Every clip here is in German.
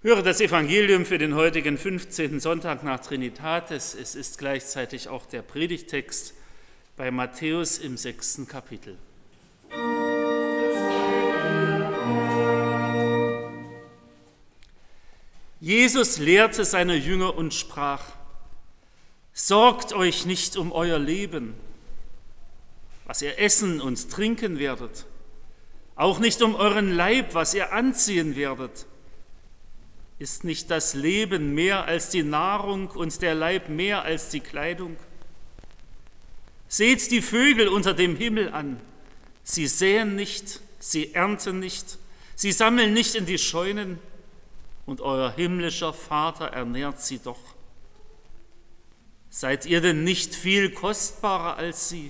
Höre das Evangelium für den heutigen 15. Sonntag nach Trinitatis. Es ist gleichzeitig auch der Predigttext bei Matthäus im 6. Kapitel. Jesus lehrte seine Jünger und sprach: Sorgt euch nicht um euer Leben, was ihr essen und trinken werdet, auch nicht um euren Leib, was ihr anziehen werdet. Ist nicht das Leben mehr als die Nahrung und der Leib mehr als die Kleidung? Seht die Vögel unter dem Himmel an. Sie säen nicht, sie ernten nicht, sie sammeln nicht in die Scheunen, und euer himmlischer Vater ernährt sie doch. Seid ihr denn nicht viel kostbarer als sie?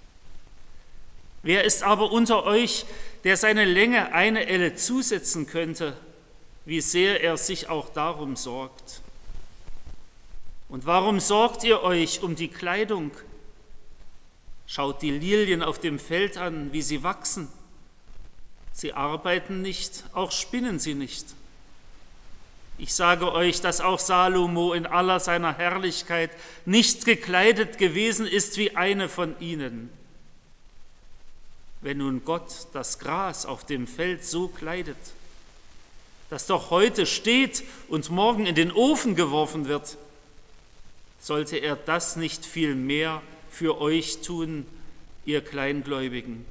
Wer ist aber unter euch, der seine Länge eine Elle zusetzen könnte, wie sehr er sich auch darum sorgt? Und warum sorgt ihr euch um die Kleidung? Schaut die Lilien auf dem Feld an, wie sie wachsen. Sie arbeiten nicht, auch spinnen sie nicht. Ich sage euch, dass auch Salomo in aller seiner Herrlichkeit nicht gekleidet gewesen ist wie eine von ihnen. Wenn nun Gott das Gras auf dem Feld so kleidet, das doch heute steht und morgen in den Ofen geworfen wird, sollte er das nicht viel mehr für euch tun, ihr Kleingläubigen?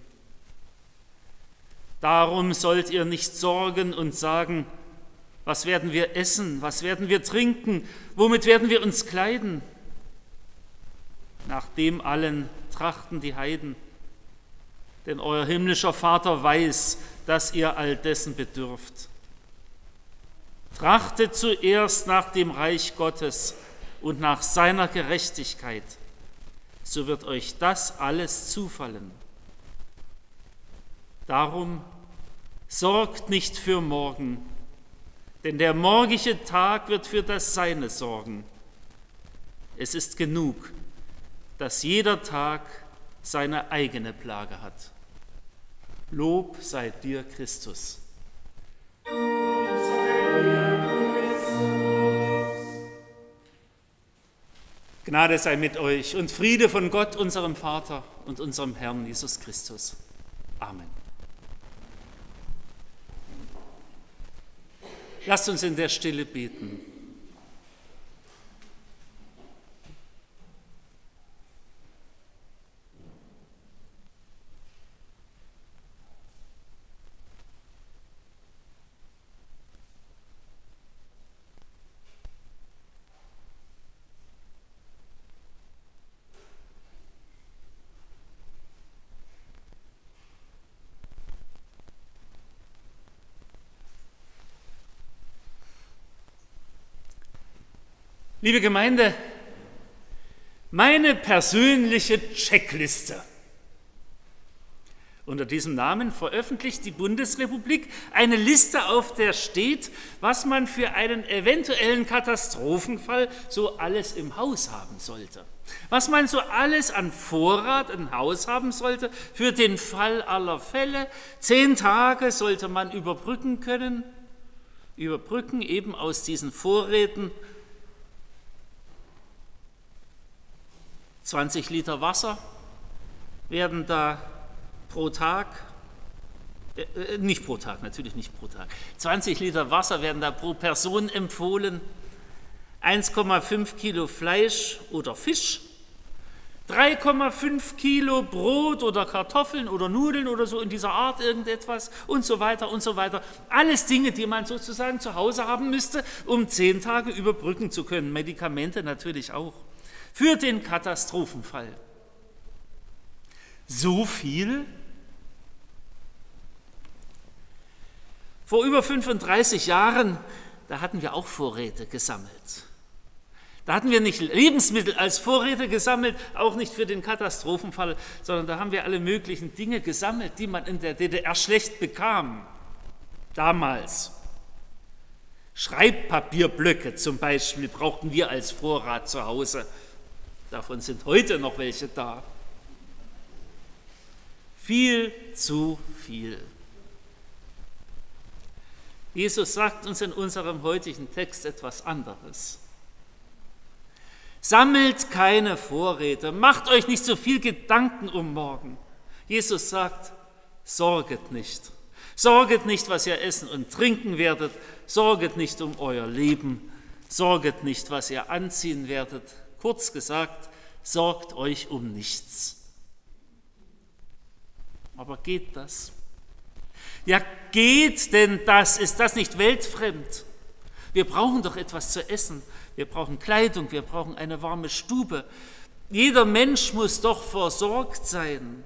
Darum sollt ihr nicht sorgen und sagen: Was werden wir essen? Was werden wir trinken? Womit werden wir uns kleiden? Nach dem allen trachten die Heiden, denn euer himmlischer Vater weiß, dass ihr all dessen bedürft. Trachtet zuerst nach dem Reich Gottes und nach seiner Gerechtigkeit, so wird euch das alles zufallen. Darum sorgt nicht für morgen, denn der morgige Tag wird für das Seine sorgen. Es ist genug, dass jeder Tag seine eigene Plage hat. Lob sei dir, Christus. Gnade sei mit euch und Friede von Gott, unserem Vater und unserem Herrn Jesus Christus. Amen. Lasst uns in der Stille beten. Liebe Gemeinde, meine persönliche Checkliste. Unter diesem Namen veröffentlicht die Bundesrepublik eine Liste, auf der steht, was man für einen eventuellen Katastrophenfall so alles im Haus haben sollte. Was man so alles an Vorrat im Haus haben sollte für den Fall aller Fälle. 10 Tage sollte man überbrücken können. Überbrücken eben aus diesen Vorräten. 20 Liter Wasser werden da pro Tag, nicht pro Tag, natürlich nicht pro Tag, 20 Liter Wasser werden da pro Person empfohlen, 1,5 Kilo Fleisch oder Fisch, 3,5 Kilo Brot oder Kartoffeln oder Nudeln oder so in dieser Art irgendetwas und so weiter und so weiter. Alles Dinge, die man sozusagen zu Hause haben müsste, um 10 Tage überbrücken zu können. Medikamente natürlich auch. Für den Katastrophenfall. So viel? Vor über 35 Jahren, da hatten wir auch Vorräte gesammelt. Da hatten wir nicht Lebensmittel als Vorräte gesammelt, auch nicht für den Katastrophenfall, sondern da haben wir alle möglichen Dinge gesammelt, die man in der DDR schlecht bekam. Damals. Schreibpapierblöcke zum Beispiel brauchten wir als Vorrat zu Hause. Davon sind heute noch welche da. Viel zu viel. Jesus sagt uns in unserem heutigen Text etwas anderes. Sammelt keine Vorräte, macht euch nicht so viel Gedanken um morgen. Jesus sagt, sorget nicht. Sorget nicht, was ihr essen und trinken werdet. Sorget nicht um euer Leben. Sorget nicht, was ihr anziehen werdet. Kurz gesagt, sorgt euch um nichts. Aber geht das? Ja, geht denn das? Ist das nicht weltfremd? Wir brauchen doch etwas zu essen. Wir brauchen Kleidung, wir brauchen eine warme Stube. Jeder Mensch muss doch versorgt sein.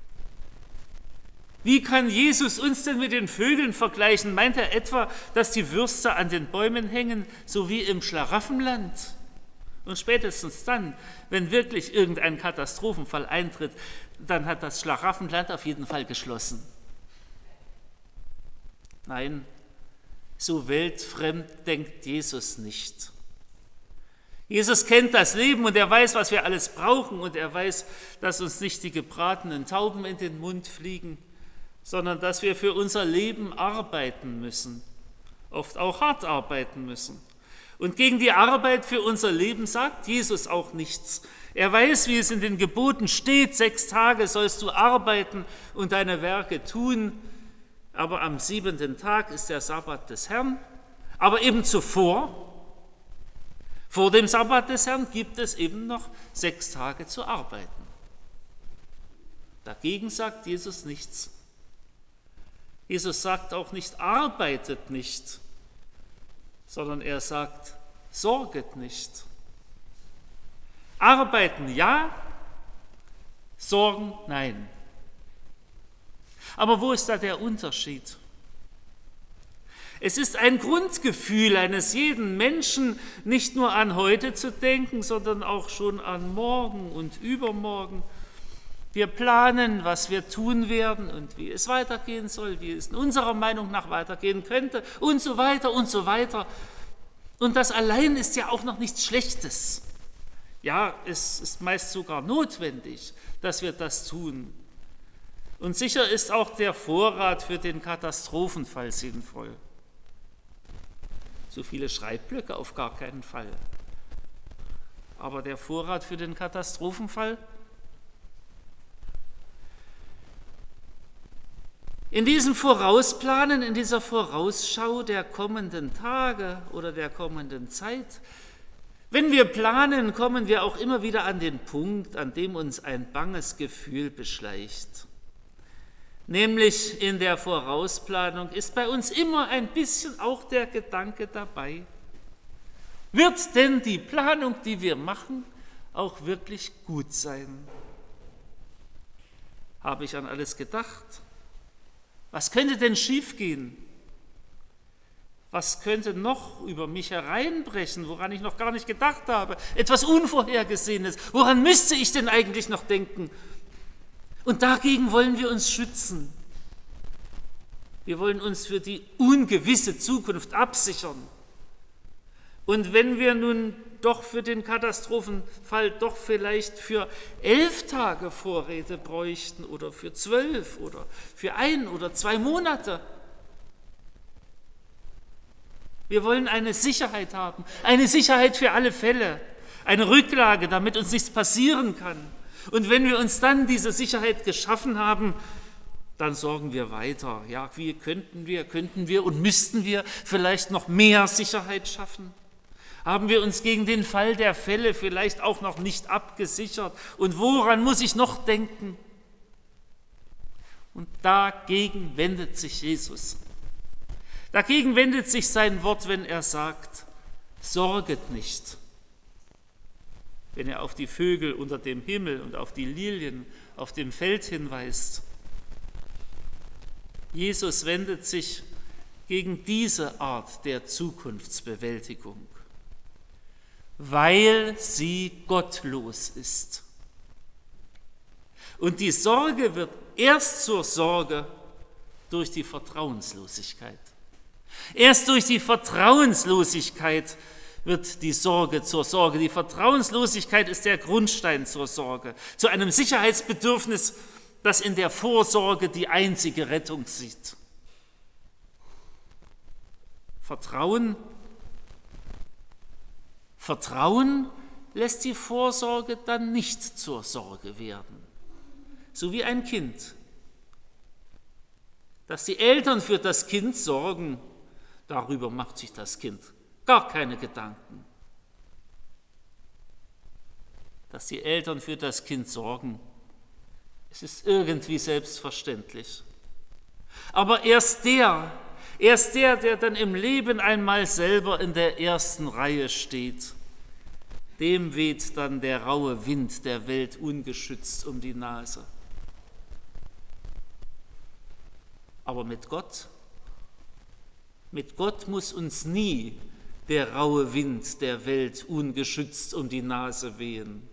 Wie kann Jesus uns denn mit den Vögeln vergleichen? Meint er etwa, dass die Würste an den Bäumen hängen, so wie im Schlaraffenland? Und spätestens dann, wenn wirklich irgendein Katastrophenfall eintritt, dann hat das Schlaraffenland auf jeden Fall geschlossen. Nein, so weltfremd denkt Jesus nicht. Jesus kennt das Leben und er weiß, was wir alles brauchen und er weiß, dass uns nicht die gebratenen Tauben in den Mund fliegen, sondern dass wir für unser Leben arbeiten müssen, oft auch hart arbeiten müssen. Und gegen die Arbeit für unser Leben sagt Jesus auch nichts. Er weiß, wie es in den Geboten steht, 6 Tage sollst du arbeiten und deine Werke tun, aber am 7. Tag ist der Sabbat des Herrn. Aber eben zuvor, vor dem Sabbat des Herrn, gibt es eben noch 6 Tage zu arbeiten. Dagegen sagt Jesus nichts. Jesus sagt auch nicht, arbeitet nicht, sondern er sagt, sorget nicht. Arbeiten ja, sorgen nein. Aber wo ist da der Unterschied? Es ist ein Grundgefühl eines jeden Menschen, nicht nur an heute zu denken, sondern auch schon an morgen und übermorgen. Wir planen, was wir tun werden und wie es weitergehen soll, wie es in unserer Meinung nach weitergehen könnte und so weiter und so weiter. Und das allein ist ja auch noch nichts Schlechtes. Ja, es ist meist sogar notwendig, dass wir das tun. Und sicher ist auch der Vorrat für den Katastrophenfall sinnvoll. So viele Schreibblöcke auf gar keinen Fall. Aber der Vorrat für den Katastrophenfall? In diesem Vorausplanen, in dieser Vorausschau der kommenden Tage oder der kommenden Zeit, wenn wir planen, kommen wir auch immer wieder an den Punkt, an dem uns ein banges Gefühl beschleicht. Nämlich in der Vorausplanung ist bei uns immer ein bisschen auch der Gedanke dabei, wird denn die Planung, die wir machen, auch wirklich gut sein? Habe ich an alles gedacht? Was könnte denn schiefgehen? Was könnte noch über mich hereinbrechen, woran ich noch gar nicht gedacht habe? Etwas Unvorhergesehenes. Woran müsste ich denn eigentlich noch denken? Und dagegen wollen wir uns schützen. Wir wollen uns für die ungewisse Zukunft absichern. Und wenn wir nun doch für den Katastrophenfall doch vielleicht für 11 Tage Vorräte bräuchten oder für 12 oder für 1 oder 2 Monate. Wir wollen eine Sicherheit haben, eine Sicherheit für alle Fälle, eine Rücklage, damit uns nichts passieren kann. Und wenn wir uns dann diese Sicherheit geschaffen haben, dann sorgen wir weiter. Ja, wie könnten wir und müssten wir vielleicht noch mehr Sicherheit schaffen? Haben wir uns gegen den Fall der Fälle vielleicht auch noch nicht abgesichert? Und woran muss ich noch denken? Und dagegen wendet sich Jesus. Dagegen wendet sich sein Wort, wenn er sagt, sorget nicht. Wenn er auf die Vögel unter dem Himmel und auf die Lilien auf dem Feld hinweist. Jesus wendet sich gegen diese Art der Zukunftsbewältigung, weil sie gottlos ist. Und die Sorge wird erst zur Sorge durch die Vertrauenslosigkeit. Erst durch die Vertrauenslosigkeit wird die Sorge zur Sorge. Die Vertrauenslosigkeit ist der Grundstein zur Sorge, zu einem Sicherheitsbedürfnis, das in der Vorsorge die einzige Rettung sieht. Vertrauen lässt die Vorsorge dann nicht zur Sorge werden. So wie ein Kind. Dass die Eltern für das Kind sorgen, darüber macht sich das Kind gar keine Gedanken. Dass die Eltern für das Kind sorgen, es ist irgendwie selbstverständlich. Aber erst der, der dann im Leben einmal selber in der ersten Reihe steht, dem weht dann der raue Wind der Welt ungeschützt um die Nase. Aber mit Gott muss uns nie der raue Wind der Welt ungeschützt um die Nase wehen.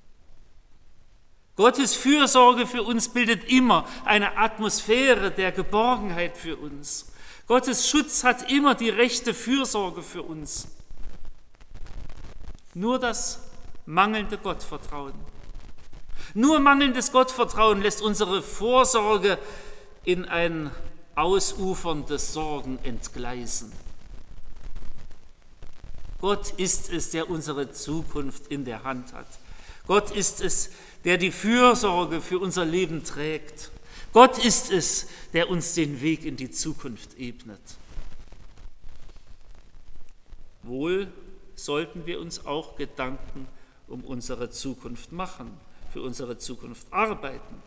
Gottes Fürsorge für uns bildet immer eine Atmosphäre der Geborgenheit für uns. Gottes Schutz hat immer die rechte Fürsorge für uns. Nur das mangelnde Gottvertrauen. Nur mangelndes Gottvertrauen lässt unsere Vorsorge in ein ausuferndes Sorgen entgleisen. Gott ist es, der unsere Zukunft in der Hand hat. Gott ist es, der die Fürsorge für unser Leben trägt. Gott ist es, der uns den Weg in die Zukunft ebnet. Wohl sollten wir uns auch Gedanken um unsere Zukunft machen, für unsere Zukunft arbeiten.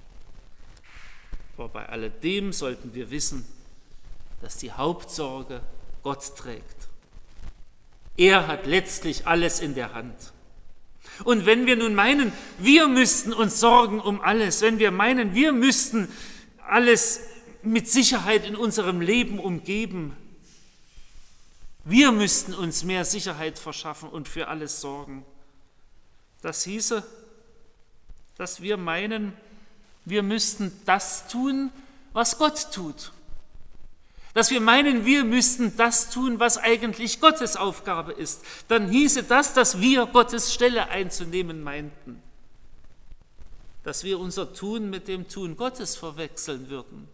Aber bei alledem sollten wir wissen, dass die Hauptsorge Gott trägt. Er hat letztlich alles in der Hand. Und wenn wir nun meinen, wir müssten uns sorgen um alles, wenn wir meinen, wir müssten alles mit Sicherheit in unserem Leben umgeben, wir müssten uns mehr Sicherheit verschaffen und für alles sorgen, das hieße, dass wir meinen, wir müssten das tun, was Gott tut. Dass wir meinen, wir müssten das tun, was eigentlich Gottes Aufgabe ist. Dann hieße das, dass wir Gottes Stelle einzunehmen meinten. Dass wir unser Tun mit dem Tun Gottes verwechseln würden.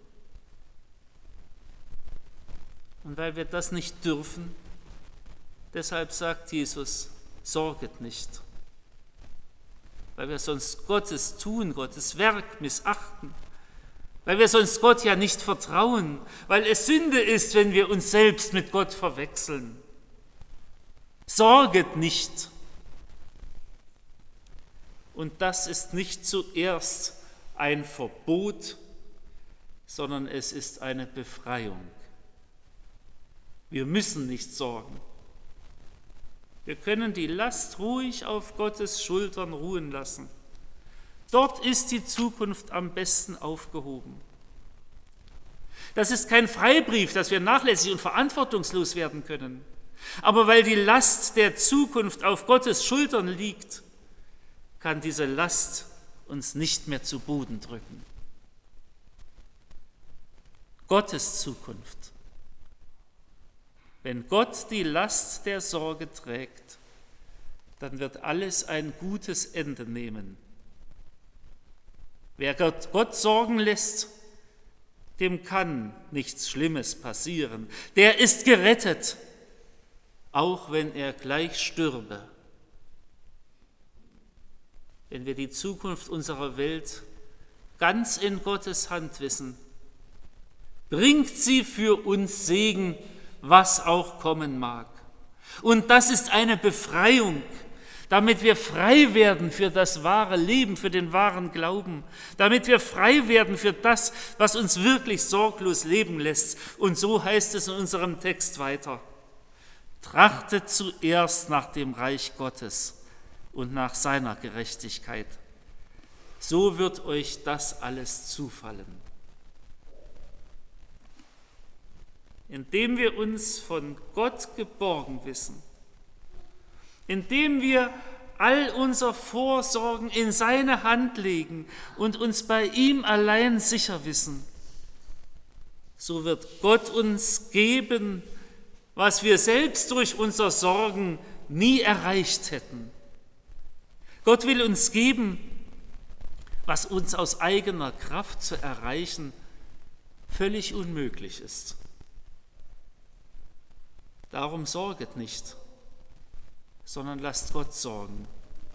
Und weil wir das nicht dürfen, deshalb sagt Jesus, sorget nicht. Weil wir sonst Gottes Tun, Gottes Werk missachten. Weil wir sonst Gott ja nicht vertrauen, weil es Sünde ist, wenn wir uns selbst mit Gott verwechseln. Sorget nicht. Und das ist nicht zuerst ein Verbot, sondern es ist eine Befreiung. Wir müssen nicht sorgen. Wir können die Last ruhig auf Gottes Schultern ruhen lassen. Dort ist die Zukunft am besten aufgehoben. Das ist kein Freibrief, dass wir nachlässig und verantwortungslos werden können. Aber weil die Last der Zukunft auf Gottes Schultern liegt, kann diese Last uns nicht mehr zu Boden drücken. Gottes Zukunft. Wenn Gott die Last der Sorge trägt, dann wird alles ein gutes Ende nehmen. Wer Gott sorgen lässt, dem kann nichts Schlimmes passieren. Der ist gerettet, auch wenn er gleich stürbe. Wenn wir die Zukunft unserer Welt ganz in Gottes Hand wissen, bringt sie für uns Segen, was auch kommen mag. Und das ist eine Befreiung, damit wir frei werden für das wahre Leben, für den wahren Glauben, damit wir frei werden für das, was uns wirklich sorglos leben lässt. Und so heißt es in unserem Text weiter: Trachtet zuerst nach dem Reich Gottes und nach seiner Gerechtigkeit. So wird euch das alles zufallen. Indem wir uns von Gott geborgen wissen, indem wir all unser Vorsorgen in seine Hand legen und uns bei ihm allein sicher wissen, so wird Gott uns geben, was wir selbst durch unser Sorgen nie erreicht hätten. Gott will uns geben, was uns aus eigener Kraft zu erreichen völlig unmöglich ist. Darum sorget nicht, sondern lasst Gott sorgen.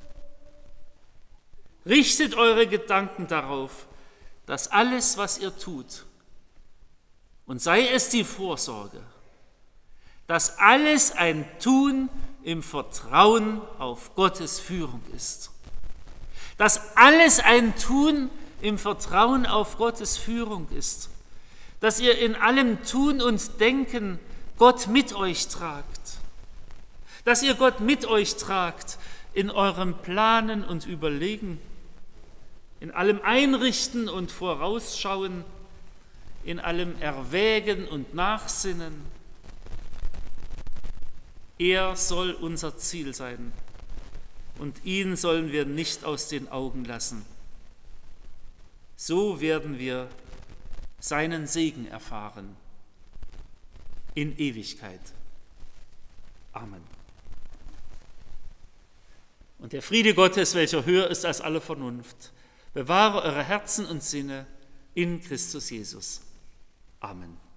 Richtet eure Gedanken darauf, dass alles, was ihr tut, und sei es die Vorsorge, dass alles ein Tun im Vertrauen auf Gottes Führung ist. Dass alles ein Tun im Vertrauen auf Gottes Führung ist. Dass ihr in allem Tun und Denken Gott mit euch tragt. Dass ihr Gott mit euch tragt in eurem Planen und Überlegen, in allem Einrichten und Vorausschauen, in allem Erwägen und Nachsinnen. Er soll unser Ziel sein und ihn sollen wir nicht aus den Augen lassen. So werden wir seinen Segen erfahren in Ewigkeit. Amen. Und der Friede Gottes, welcher höher ist als alle Vernunft, bewahre eure Herzen und Sinne in Christus Jesus. Amen.